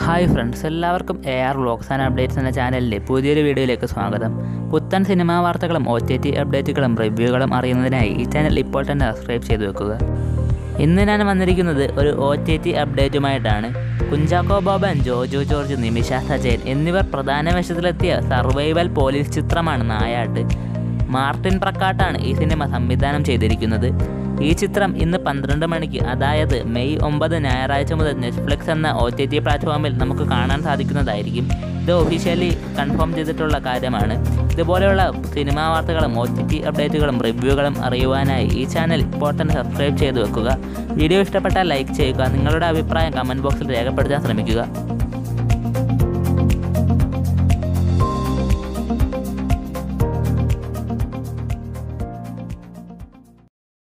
Hi friends, എല്ലാവർക്കും AR vlogs and updates എന്ന ചാനലിലെ പുതിയൊരു വീഡിയോയിലേക്ക് സ്വാഗതം. പുത്തൻ സിനിമാ വാർത്തകളും OTT അപ്ഡേറ്റുകളും റിവ്യൂകളും അറിയുന്നതിനായി ഈ ചാനൽ ഇപ്പോൾ തന്നെ സബ്സ്ക്രൈബ് ചെയ്തു വെക്കുക. ഇന്ന് ഞാൻ വന്നിരിക്കുന്നത് ഒരു OTT അപ്ഡേറ്റുമായിട്ടാണ്. കുഞ്ചാക്കോ ബോബൻ, ജോജു ജോർജ്, നിമിഷ സജയൻ എന്നിവർ പ്രധാന വേഷത്തിലെത്തിയ സർവൈവൽ പോലീസ് ചിത്രമാണ് നായാട്ട്. മാർട്ടിൻ പ്രക്കാട്ടാണ് ഈ സിനിമ സംവിധാനം ചെയ്തിരിക്കുന്നത്. ഈ ചിത്രം ഇന്ന് 12 മണിക്ക്, അതായത് മെയ് 9 ഞായറാഴ്ച മുതൽ നെറ്റ്ഫ്ലിക്സ് എന്ന OTT പ്ലാറ്റ്ഫോമിൽ നമുക്ക് കാണാൻ സാധിക്കുന്നതായിരിക്കും. ഇത് ഒഫീഷ്യലി കൺഫേം ചെയ്തിട്ടുള്ള കാര്യമാണ്. ഇതുപോലെയുള്ള സിനിമാ വാർത്തകളും OTT അപ്ഡേറ്റുകളും റിവ്യൂകളും അറിയുവാനായി ഈ ചാനൽ ഇപ്പോൾ തന്നെ സബ്സ്ക്രൈബ് ചെയ്ത് വെക്കുക. വീഡിയോ ഇഷ്ടപ്പെട്ടാൽ ലൈക്ക് ചെയ്യുക. നിങ്ങളുടെ അഭിപ്രായം കമൻറ്റ് ബോക്സിൽ രേഖപ്പെടുത്താൻ ശ്രമിക്കുക.